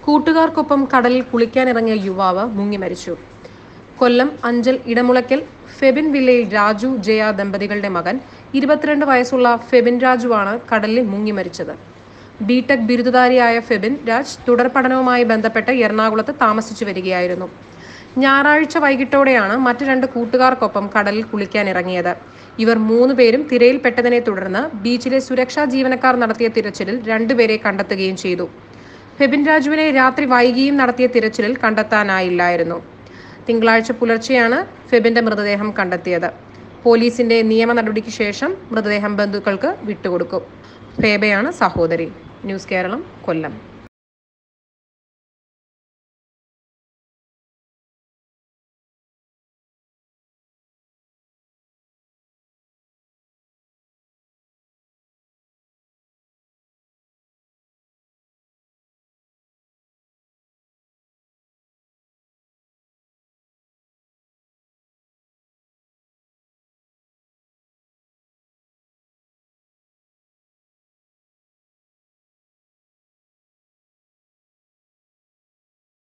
കൂട്ടുകാർക്കൊപ്പം കടലിൽ കുളിക്കാനിറങ്ങിയ യുവാവ് മുങ്ങി മരിച്ചു. കൊല്ലം അഞ്ചൽ ഇടമുളയ്ക്കൽ ഫെബിൻ വില്ലയിൽ രാജു ജയ ദമ്പതികളുടെ മകൻ 22 വയസ്സുള്ള ഫെബിൻ രാജുവാണ് കടലിൽ മുങ്ങി മരിച്ചത്. ബിടെക് ബിരുദധാരിയായ ഫെബിൻ രാജ് തുടർ പഠനവുമായി ബന്ധപ്പെട്ട് എറണാകുളത്ത് താമസിച്ചു വരികയായിരുന്നു. ഞായറാഴ്ച വൈകിട്ടോടെയാണ് മറ്റ് 2 കൂട്ടുകാർക്കൊപ്പം കടലിൽ കുളിക്കാനിറങ്ങിയത്. ഇവർ 3 പേരും തിരയിൽപ്പെട്ടതിനെ തുടർന്ന് ബീച്ചിലെ സുരക്ഷാ ജീവനക്കാർ നടത്തിയ തിരച്ചിലിൽ 2 പേരെ കണ്ടെത്തുകയും ചെയ്തു. ഫെബിൻ രാജുവിനെ രാത്രി വൈകിയും നടത്തിയ തിരച്ചിലിൽ കണ്ടെത്താനായില്ലായിരുന്നു. തിങ്കളാഴ്ച പുലർച്ചെയാണ് ഫെബിന്റെ മൃതദേഹം കണ്ടെത്തിയത്. പോലീസിന്റെ നിയമ നടപടിക്ക് ശേഷം മൃതദേഹം ബന്ധുക്കൾക്ക് വിട്ടുകൊടുക്കും. ഫേബയാണ് സഹോദരി. ന്യൂസ് കേരളം, കൊല്ലം.